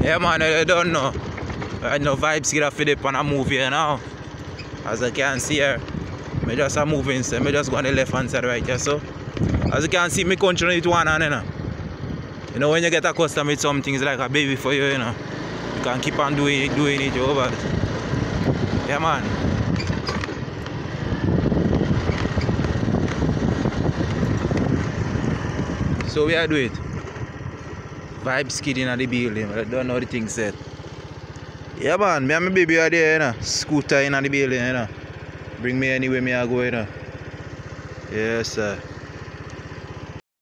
Yeah man, I don't know. Right now vibes get a fit up on a move here now. As I can see here. I just a moving, so I just go on the left hand side right here. So as you can see, me control it one hand, you know. You know, when you get accustomed with some things like a baby for you, you know, you can keep on doing it over. Yeah man. So we are doing it. Vibe skidding at the building, I don't know the thing said. Yeah man, me and my baby are there, you know. Scooter in the building, you know. Bring me anywhere me I go, you know. Yes sir.